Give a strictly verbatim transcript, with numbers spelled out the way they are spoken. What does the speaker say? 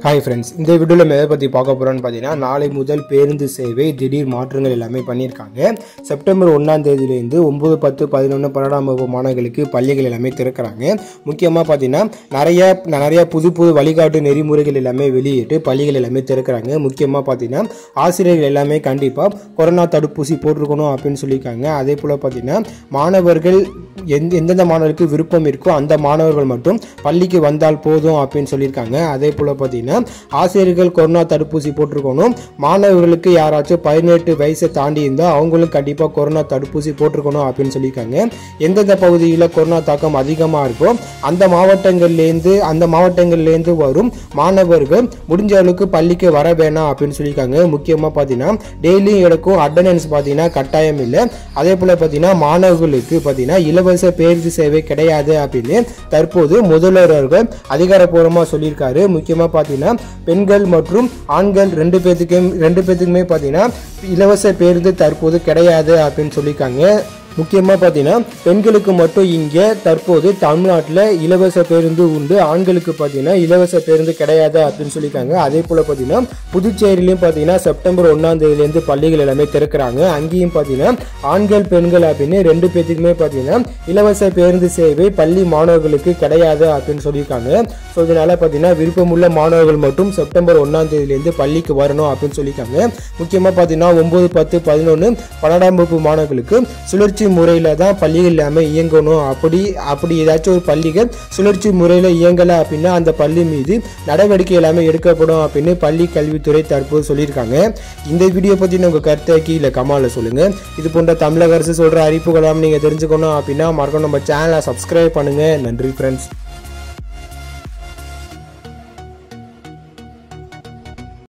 Hi friends, இந்த வீடியோவில் நம்ம எதை பற்றி பார்க்க போகிறோம்னு பார்த்தீங்கன்னா, நாளை முதல் பேருந்து சேவை திடீர் மாற்றங்கள் எல்லாமே பண்ணியிருக்காங்க. செப்டம்பர் ஒன்றாம் தேதியிலேருந்து ஒம்பது பத்து பதினொன்று பன்னெண்டாம் வகுப்பு மாணவர்களுக்கு பள்ளிகள் எல்லாமே திறக்கிறாங்க. முக்கியமாக பார்த்தீங்கன்னா நிறைய நிறைய புது புது வழிகாட்டு நெறிமுறைகள் எல்லாமே வெளியிட்டு பள்ளிகள் எல்லாமே திறக்கிறாங்க. முக்கியமாக பார்த்தீங்கன்னா ஆசிரியர்கள் எல்லாமே கண்டிப்பாக கொரோனா தடுப்பூசி போட்டிருக்கணும் அப்படின்னு சொல்லியிருக்காங்க. அதே போல் பார்த்தீங்கன்னா மாணவர்கள் எந்த எந்தெந்த மாணவர்களுக்கு விருப்பம் இருக்கோ அந்த மாணவர்கள் மட்டும் பள்ளிக்கு வந்தால் போதும் அப்படின்னு சொல்லியிருக்காங்க. அதே போல் பார்த்தீங்கன்னா ஆசிரியர்கள் கொரோனா தடுப்பூசி போட்டிருக்கணும். மாணவர்களுக்கு யாராச்சும் பதினெட்டு வயசை தாண்டி இருந்தால் அவங்களும் கண்டிப்பாக கொரோனா தடுப்பூசி போட்டிருக்கணும் அப்படின்னு சொல்லியிருக்காங்க. எந்தெந்த பகுதியில் கொரோனா தாக்கம் அதிகமாக இருக்கோ அந்த மாவட்டங்கள்லேருந்து அந்த மாவட்டங்கள்லேருந்து வரும் மாணவர்கள் முடிஞ்ச அளவுக்கு பள்ளிக்கு வர வேணாம் அப்படின்னு சொல்லியிருக்காங்க. முக்கியமாக பார்த்தீங்கன்னா டெய்லியும் எடுக்கும் அட்டண்டன்ஸ் பார்த்தீங்கன்னா கட்டாயம் இல்லை. அதே போல் பார்த்தீங்கன்னா மாணவர்களுக்கு பார்த்தீங்கன்னா இலவச பேருந்து சேவை கிடையாது அப்படின்னு தற்போது முதல்வர் அவர்கள் அதிகாரப்பூர்வமாக சொல்லியிருக்காரு. முக்கியமாக பார்த்தீங்கன்னா பெண்கள் மற்றும் ஆண்கள் ரெண்டு பேத்துக்கும் ரெண்டு பேத்துக்குமே பார்த்தீங்கன்னா இலவச பேருந்து தற்போது கிடையாது அப்படின்னு சொல்லியிருக்காங்க. முக்கியமாக பார்த்தீங்கன்னா பெண்களுக்கு மட்டும் இங்கே தற்போது தமிழ்நாட்டில் இலவச பேருந்து உண்டு, ஆண்களுக்கு பார்த்தீங்கன்னா இலவச பேருந்து கிடையாது அப்படின்னு சொல்லியிருக்காங்க. அதே போல் பார்த்தீங்கன்னா புதுச்சேரியிலையும் பார்த்தீங்கன்னா செப்டம்பர் ஒன்றாம் தேதியிலேருந்து பள்ளிகள் எல்லாமே திறக்கிறாங்க. அங்கேயும் பார்த்தீங்கன்னா ஆண்கள் பெண்கள் அப்படின்னு ரெண்டு பேத்துக்குமே பார்த்தீங்கன்னா இலவச பேருந்து சேவை பள்ளி மாணவர்களுக்கு கிடையாது அப்படின்னு சொல்லியிருக்காங்க. ஸோ இதனால் பார்த்தீங்கன்னா விருப்பமுள்ள மாணவர்கள் மட்டும் செப்டம்பர் ஒன்றாம் தேதியிலேருந்து பள்ளிக்கு வரணும் அப்படின்னு சொல்லியிருக்காங்க. முக்கியமாக பார்த்தீங்கன்னா ஒம்பது பத்து பதினொன்று பன்னெண்டாம் வகுப்பு மாணவர்களுக்கு சுழற்சி முறையில் தான் பள்ளிகள் எல்லாமே இயங்கணும். அப்படி அப்படி ஏதாச்சும் ஒரு பள்ளிகள் சுழற்சி முறையில் இயங்கலை அப்படின்னா அந்த பள்ளி மீது நடவடிக்கை எல்லாமே எடுக்கப்படும் அப்படின்னு பள்ளி கல்வித்துறை தற்போது சொல்லியிருக்காங்க. இந்த வீடியோ பற்றி உங்கள் கருத்தை கீழே கமெண்ட்ல சொல்லுங்கள். இது போன்ற தமிழக அரசு சொல்கிற அறிவிப்புகளாம் நீங்கள் தெரிஞ்சுக்கணும் அப்படின்னா மறக்காம நம்ம சேனலை சப்ஸ்கிரைப் பண்ணுங்கள். நன்றி ஃப்ரெண்ட்ஸ்.